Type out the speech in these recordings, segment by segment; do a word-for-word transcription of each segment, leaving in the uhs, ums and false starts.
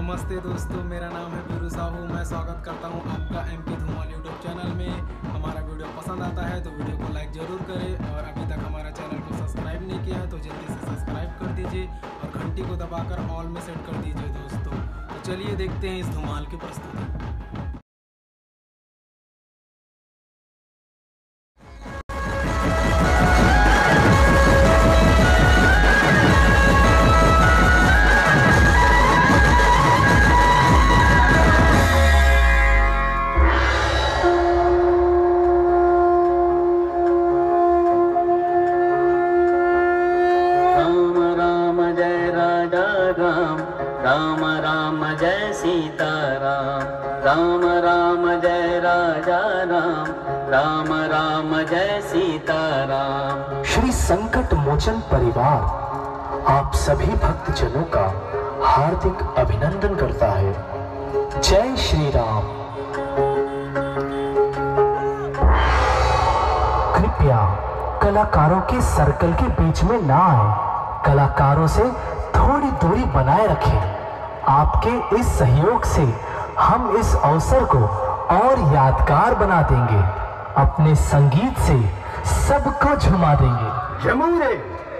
नमस्ते दोस्तों, मेरा नाम है वीरू साहू। मैं स्वागत करता हूं आपका एमपी धूमल यूट्यूब चैनल में। हमारा वीडियो पसंद आता है तो वीडियो को लाइक ज़रूर करें और अभी तक हमारा चैनल को सब्सक्राइब नहीं किया है तो जल्दी से सब्सक्राइब कर दीजिए और घंटी को दबाकर ऑल में सेट कर दीजिए दोस्तों। तो चलिए देखते हैं इस धमाल की प्रस्तुति। राम राम जय सीताराम, राम राम जय राजा राम, राम राम जय सीताराम। श्री संकट मोचन परिवार आप सभी भक्तजनों का हार्दिक अभिनंदन करता है। जय श्री राम। कृपया कलाकारों के सर्कल के बीच में ना आए, कलाकारों से थोड़ी दूरी बनाए रखें। आपके इस सहयोग से हम इस अवसर को और यादगार बना देंगे, अपने संगीत से सबको झुमा देंगे। जमूरे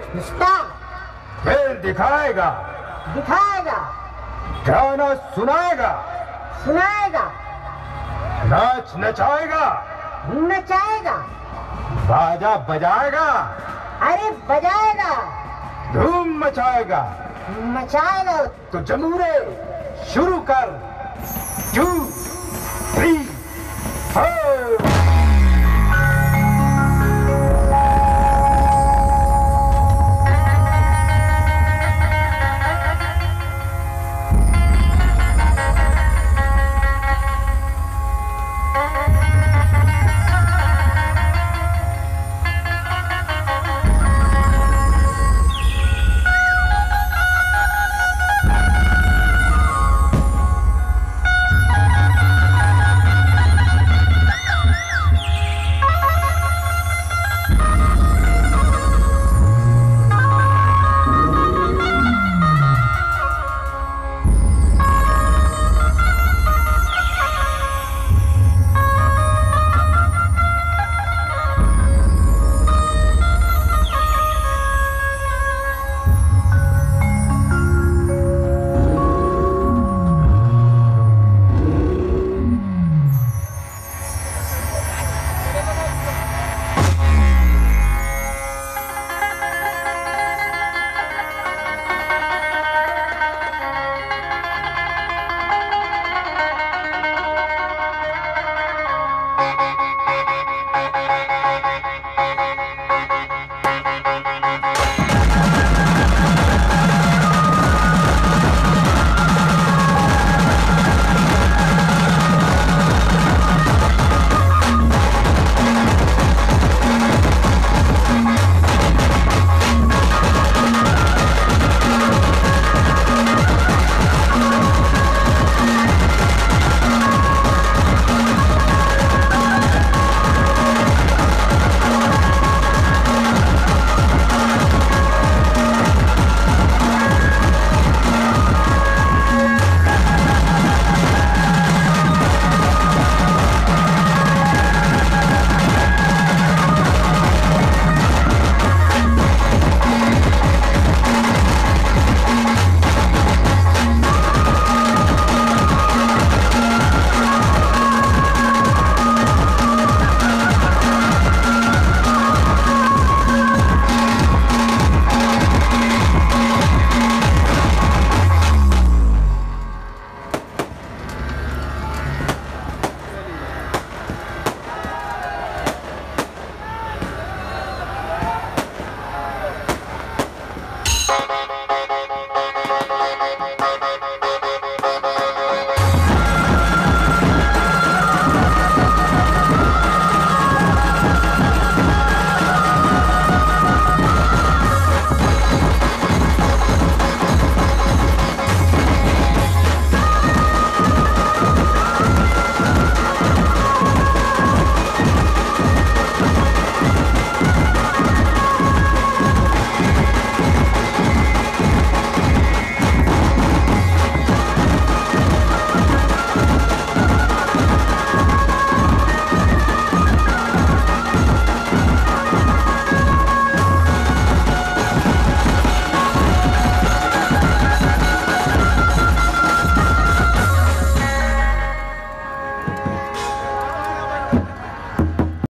खेल दिखाएगा दिखाएगा गाना सुनाएगा सुनाएगा नाच नचाएगा नचाएगा बाजा बजाएगा अरे बजाएगा धूम मचाएगा मचाएगा। तो जमूरे शुरू कर। To three four